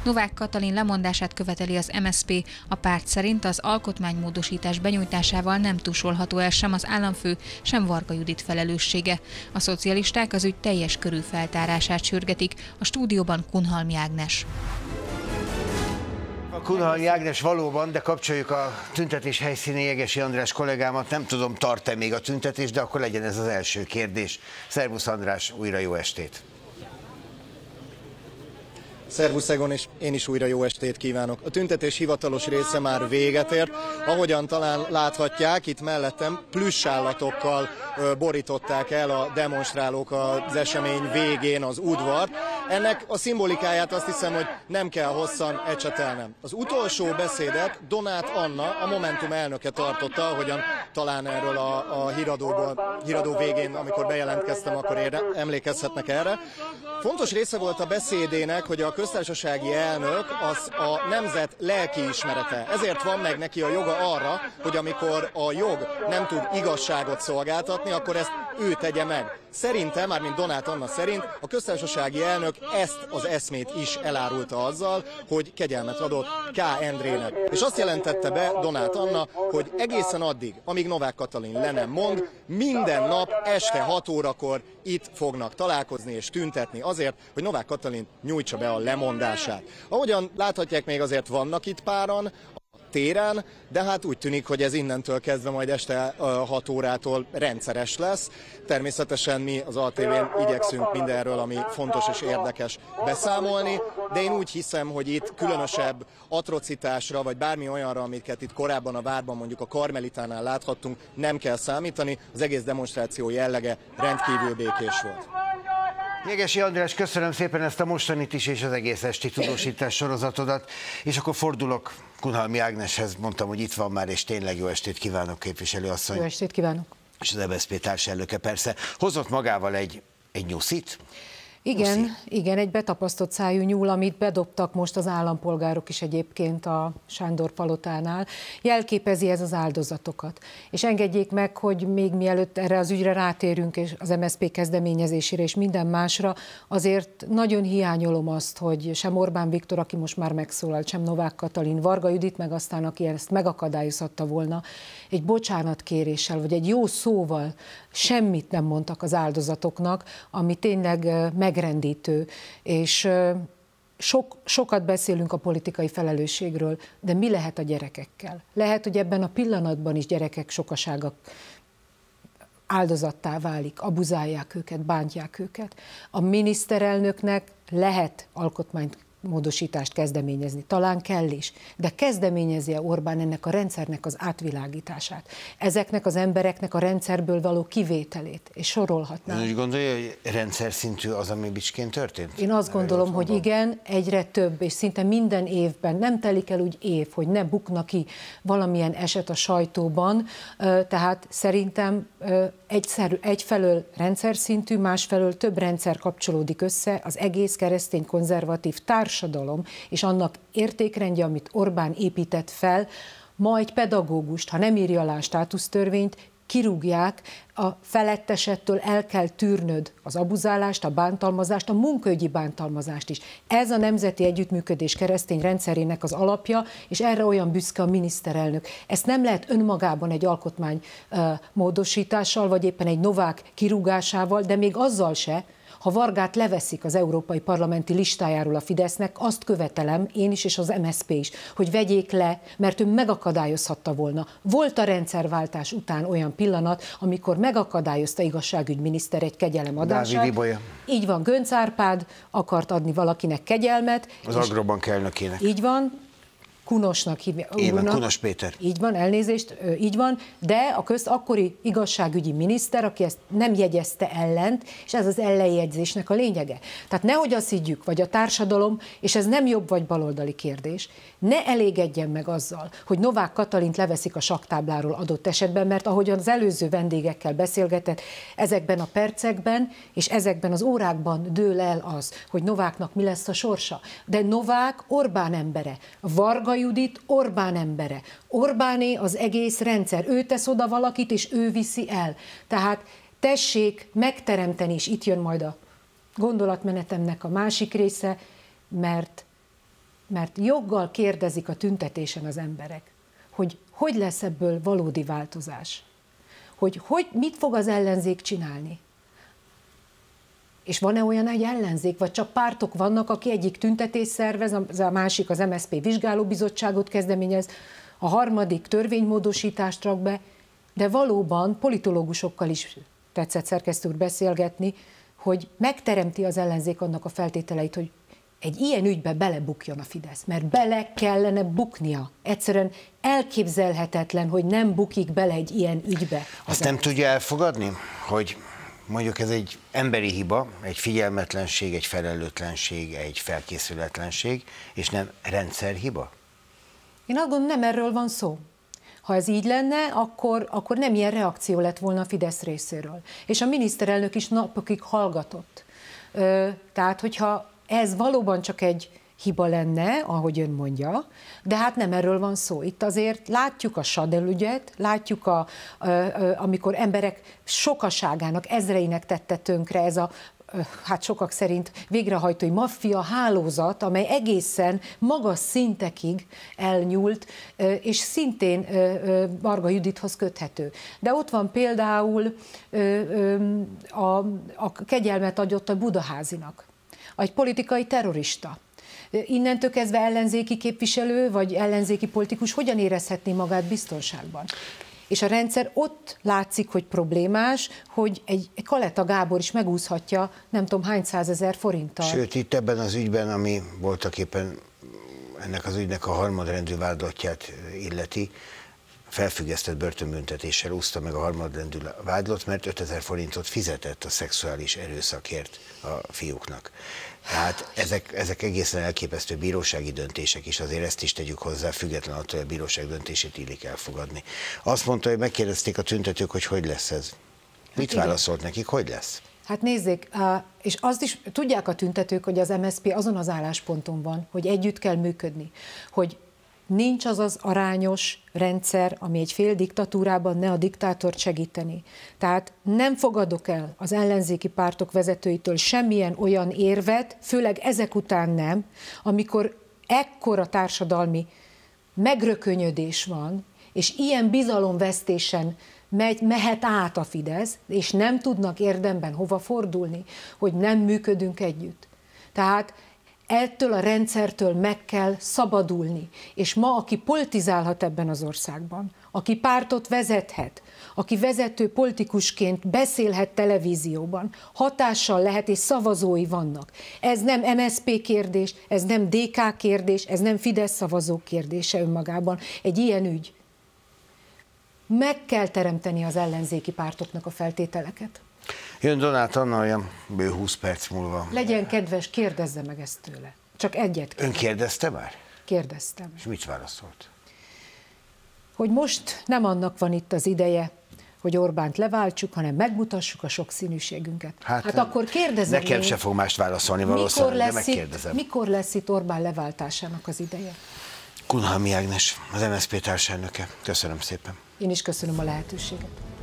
Novák Katalin lemondását követeli az MSZP. A párt szerint az alkotmánymódosítás benyújtásával nem tusolható el sem az államfő, sem Varga Judit felelőssége. A szocialisták az ügy teljes körű feltárását sürgetik. A stúdióban Kunhalmi Ágnes. A Kunhalmi Ágnes valóban, de kapcsoljuk a tüntetés helyszínén Jegesi András kollégámat. Nem tudom, tart-e még a tüntetés, de akkor legyen ez az első kérdés. Szervusz András, újra jó estét! Szervusz Egon, és én is újra jó estét kívánok. A tüntetés hivatalos része már véget ért. Ahogyan talán láthatják, itt mellettem plüssállatokkal borították el a demonstrálók az esemény végén az udvart. Ennek a szimbolikáját azt hiszem, hogy nem kell hosszan ecsetelnem. Az utolsó beszédet Donát Anna, a Momentum elnöke tartotta, ahogyan talán erről a híradó végén, amikor bejelentkeztem, akkor emlékezhetnek erre. Fontos része volt a beszédének, hogy a köztársasági elnök az a nemzet lelkiismerete. Ezért van meg neki a joga arra, hogy amikor a jog nem tud igazságot szolgáltatni, akkor ezt ő tegye meg. Szerintem, mármint Donát Anna szerint, a köztársasági elnök ezt az eszmét is elárulta azzal, hogy kegyelmet adott K. Endrének. És azt jelentette be Donát Anna, hogy egészen addig, amíg Novák Katalin le nem mond, minden nap este 6 órakor itt fognak találkozni és tüntetni azért, hogy Novák Katalin nyújtsa be a lemondását. Ahogyan láthatják, még azért vannak itt páran téren, de hát úgy tűnik, hogy ez innentől kezdve majd este 6 órától rendszeres lesz. Természetesen mi az ATV-n igyekszünk mindenről, ami fontos és érdekes, beszámolni, de én úgy hiszem, hogy itt különösebb atrocitásra, vagy bármi olyanra, amiket itt korábban a várban, mondjuk a Karmelitánál láthattunk, nem kell számítani. Az egész demonstráció jellege rendkívül békés volt. Jegesi András, köszönöm szépen ezt a mostanit is, és az egész esti tudósítás sorozatodat. És akkor fordulok Kunhalmi Ágneshez, mondtam, hogy itt van már, és tényleg jó estét kívánok, képviselőasszony. Jó estét kívánok. És az MSZP társelnöke persze. Hozott magával egy nyuszit? Igen, egy betapasztott szájú nyúl, amit bedobtak most az állampolgárok is egyébként a Sándor palotánál. Jelképezi ez az áldozatokat. És engedjék meg, hogy még mielőtt erre az ügyre rátérünk, és az MSZP kezdeményezésére és minden másra, azért nagyon hiányolom azt, hogy sem Orbán Viktor, aki most már megszólalt, sem Novák Katalin, Varga Judit, meg aztán aki ezt megakadályozhatta volna, egy bocsánatkéréssel, vagy egy jó szóval semmit nem mondtak az áldozatoknak, ami tényleg megrendítő, és sokat beszélünk a politikai felelősségről, de mi lehet a gyerekekkel? Lehet, hogy ebben a pillanatban is gyerekek sokasága áldozattá válik, abuzálják őket, bántják őket. A miniszterelnöknek lehet alkotmánymódosítást kezdeményezni, talán kell is, de kezdeményezi-e Orbán ennek a rendszernek az átvilágítását, ezeknek az embereknek a rendszerből való kivételét, és sorolhatnám. Ön úgy gondolja, hogy rendszer szintű az, ami Bicsként történt? Én azt gondolom, hogy igen, egyre több, és szinte minden évben, nem telik el úgy év, hogy ne bukna ki valamilyen eset a sajtóban, tehát szerintem egyfelől rendszer szintű, másfelől több rendszer kapcsolódik össze, az egész keresztény konzervatív társadalom és annak értékrendje, amit Orbán épített fel, ma egy pedagógust, ha nem írja alá a státusztörvényt, kirúgják, a felettesettől el kell tűrnöd az abuzálást, a bántalmazást, a munkaügyi bántalmazást is. Ez a nemzeti együttműködés keresztény rendszerének az alapja, és erre olyan büszke a miniszterelnök. Ezt nem lehet önmagában egy alkotmány módosítással, vagy éppen egy Novák kirúgásával, de még azzal se, ha Vargát leveszik az európai parlamenti listájáról a Fidesznek, azt követelem, én is és az MSZP is, hogy vegyék le, mert ő megakadályozhatta volna. Volt a rendszerváltás után olyan pillanat, amikor megakadályozta igazságügyminiszter egy kegyelem adását. Így van, Göncz Árpád akart adni valakinek kegyelmet. Az Agrobank elnökének. Így van. Kunosnak hívják. Kunos Péter. Így van, elnézést, így van, de a akkori igazságügyi miniszter, aki ezt nem jegyezte ellent, és ez az ellenjegyzésnek a lényege. Tehát nehogy azt higgyük, vagy a társadalom, és ez nem jobb vagy baloldali kérdés, ne elégedjen meg azzal, hogy Novák Katalint leveszik a sakktábláról adott esetben, mert ahogyan az előző vendégekkel beszélgetett, ezekben a percekben és ezekben az órákban dől el az, hogy Nováknak mi lesz a sorsa. De Novák Orbán embere, Varga Judit Orbán embere. Orbáné az egész rendszer. Ő tesz oda valakit, és ő viszi el. Tehát tessék megteremteni, és itt jön majd a gondolatmenetemnek a másik része, mert mert joggal kérdezik a tüntetésen az emberek, hogy lesz ebből valódi változás, hogy mit fog az ellenzék csinálni. És van-e olyan egy ellenzék, vagy csak pártok vannak, aki egyik tüntetés szervez, a másik az MSZP vizsgálóbizottságot kezdeményez, a harmadik törvénymódosítást rak be, de valóban politológusokkal is tetszett, szerkesztő úr, beszélgetni, hogy megteremti az ellenzék annak a feltételeit, hogy egy ilyen ügybe belebukjon a Fidesz, mert bele kellene buknia. Egyszerűen elképzelhetetlen, hogy nem bukik bele egy ilyen ügybe. Azt nem tudja elfogadni, hogy mondjuk ez egy emberi hiba, egy figyelmetlenség, egy felelőtlenség, egy felkészületlenség, és nem rendszerhiba? Én azt gondolom, nem erről van szó. Ha ez így lenne, akkor nem ilyen reakció lett volna a Fidesz részéről. És a miniszterelnök is napokig hallgatott. Tehát, hogyha ez valóban csak egy hiba lenne, ahogy ön mondja, de hát nem erről van szó. Itt azért látjuk a Sadel ügyet, látjuk, amikor emberek sokaságának, ezreinek tette tönkre ez a hát sokak szerint végrehajtói maffia hálózat, amely egészen magas szintekig elnyúlt, és szintén Varga Judithoz köthető. De ott van például a kegyelmet adott a Budaházinak, egy politikai terrorista. Innentől kezdve ellenzéki képviselő, vagy ellenzéki politikus hogyan érezhetné magát biztonságban? És a rendszer ott látszik, hogy problémás, hogy egy Kaleta Gábor is megúszhatja nem tudom hány 100 000 forinttal. Sőt, itt ebben az ügyben, ami voltaképpen ennek az ügynek a harmadrendű vádlottját illeti, felfüggesztett börtönbüntetéssel úszta meg a harmadrendű vádlott, mert 5000 forintot fizetett a szexuális erőszakért a fiúknak. Tehát ezek egészen elképesztő bírósági döntések is, azért ezt is tegyük hozzá, független attól, hogy a bíróság döntését illik elfogadni. Azt mondta, hogy megkérdezték a tüntetők, hogy lesz ez. Mit válaszolt nekik, hogy lesz? Hát nézzék, és azt is tudják a tüntetők, hogy az MSZP azon az állásponton van, hogy együtt kell működni, hogy nincs az az arányos rendszer, ami egy fél diktatúrában ne a diktátort segíteni. Tehát nem fogadok el az ellenzéki pártok vezetőitől semmilyen olyan érvet, főleg ezek után nem, amikor ekkora társadalmi megrökönyödés van, és ilyen bizalomvesztésen mehet át a Fidesz, és nem tudnak érdemben hova fordulni, hogy nem működünk együtt. Tehát ettől a rendszertől meg kell szabadulni. És ma, aki politizálhat ebben az országban, aki pártot vezethet, aki vezető politikusként beszélhet televízióban, hatással lehet és szavazói vannak. Ez nem MSZP kérdés, ez nem DK kérdés, ez nem Fidesz szavazók kérdése önmagában. Egy ilyen ügy. Meg kell teremteni az ellenzéki pártoknak a feltételeket. Jön Donát Anna olyan bő 20 perc múlva. Legyen kedves, kérdezze meg ezt tőle. Csak egyet kérdezze. Ön kérdezte már? Kérdeztem. És mit válaszolt? Hogy most nem annak van itt az ideje, hogy Orbánt leváltsuk, hanem megmutassuk a sokszínűségünket. Hát akkor kérdezem nekem se fog mást válaszolni valószínűleg, de megkérdezem. Mikor lesz itt Orbán leváltásának az ideje? Kunhalmi Ágnes, az MSZP társelnöke. Köszönöm szépen. Én is köszönöm a lehetőséget.